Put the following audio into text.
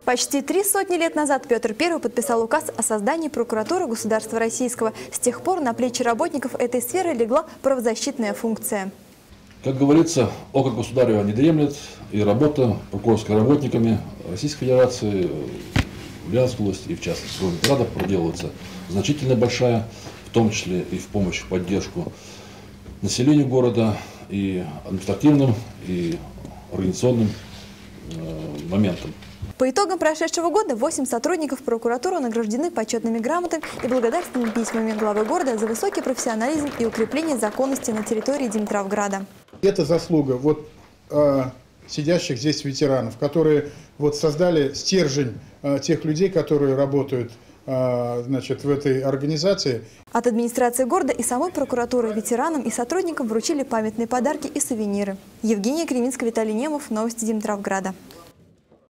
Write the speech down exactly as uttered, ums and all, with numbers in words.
Почти три сотни лет назад Петр Первый подписал указ о создании прокуратуры государства российского. С тех пор на плечи работников этой сферы легла правозащитная функция. Как говорится, око государева не дремлет, и работа прокурорскими работниками Российской Федерации, Ульяновской области и в частности Город проделывается значительно большая, в том числе и в помощь, в поддержку населению города и административным, и организационным э, моментам. По итогам прошедшего года восемь сотрудников прокуратуры награждены почетными грамотами и благодарственными письмами главы города за высокий профессионализм и укрепление законности на территории Димитровграда. Это заслуга вот э, сидящих здесь ветеранов, которые вот создали стержень э, тех людей, которые работают э, значит, в этой организации. От администрации города и самой прокуратуры ветеранам и сотрудникам вручили памятные подарки и сувениры. Евгения Креминская, Виталий Немов. Новости Димитровграда.